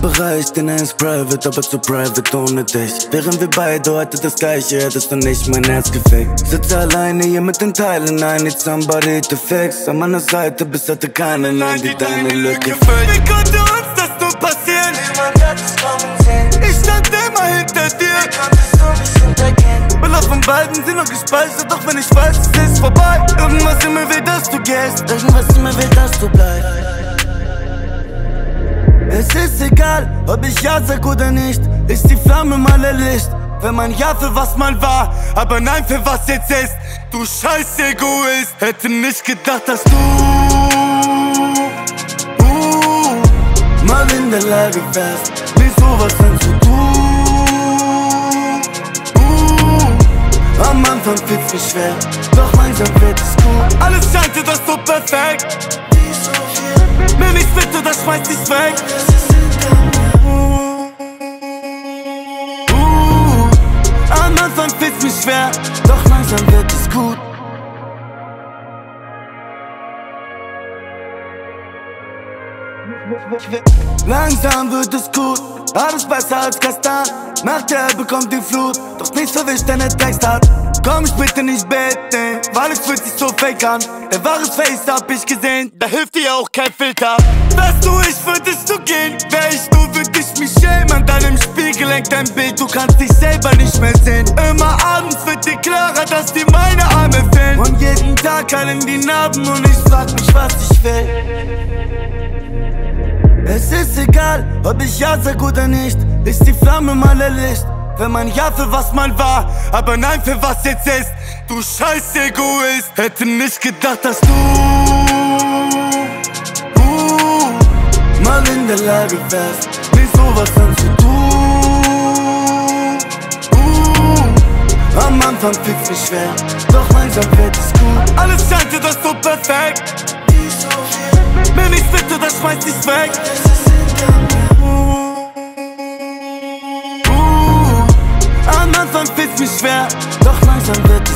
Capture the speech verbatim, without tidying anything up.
Bereich, den er ist private, aber zu private ohne dich. Während wir beide heute das Gleiche, hättest du nicht mein Herz gefickt. Sitze alleine hier mit den Teilen, I need somebody to fix. An meiner Seite bis heute keine, nein, die deine Lücke füllt. Wie konnte uns das nur passieren? Niemand hat es kommen sehen. Ich stand immer hinter dir. Wie konntest du mich hintergehen? Bilder von beiden sind noch gespeichert, doch wenn ich weiß, es ist vorbei. Irgendwas in mir will, dass du gehst. Irgendwas in mir will, dass du bleibst. Es ist egal, ob ich ja sag oder nicht. Ist die Flamme mal erlischt? Wenn man ja für was mal war, aber nein für was jetzt ist. Du scheiß Egoist. Hätte nicht gedacht, dass du uh, mal in der Lage wärst, mir sowas anzutun. uh, Am Anfang wird's mir schwer, doch langsam wird es gut. alles scheint dir das so perfekt. Wie so viel, Nimm ich's mit oder schmeiß ich's weg. das ist hinter mir. uh, Am Anfang wird's mir schwer, Doch langsam wird es gut. langsam wird es gut. Alles besser als gestern. Nach der bekommt die Flut, doch nichts verwischt, der ne Text hat. Komm ich bitte nicht beten, weil es fühlt sich so fake an. Der wahre Face hab ich gesehen, da hilft dir auch kein Filter. Wärst du ich, würdest du gehen. Wär ich du, würd ich mich schämen. An deinem Spiegel hängt dein Bild, du kannst dich selber nicht mehr sehen. Immer abends wird dir klarer, dass dir meine Arme fehlen. Und jeden Tag heilen die Narben und ich frag mich, was ich will. Es ist egal, ob ich ja sag oder nicht. Ist die Flamme mal erlischt? Wenn man ja für was mal war, aber nein für was jetzt ist. Du scheiß Egoist. Hätte nicht gedacht, dass du uh, Mal in der Lage wärst, mir sowas anzutun. uh, Am Anfang wird's mir schwer, doch langsam wird es gut. alles scheint dir das so perfekt. Wie so viel, Nimm ich's mit oder schmeiß ich's weg. das ist hinter mir. uh, Am Anfang wird's mir schwer, Doch langsam wird es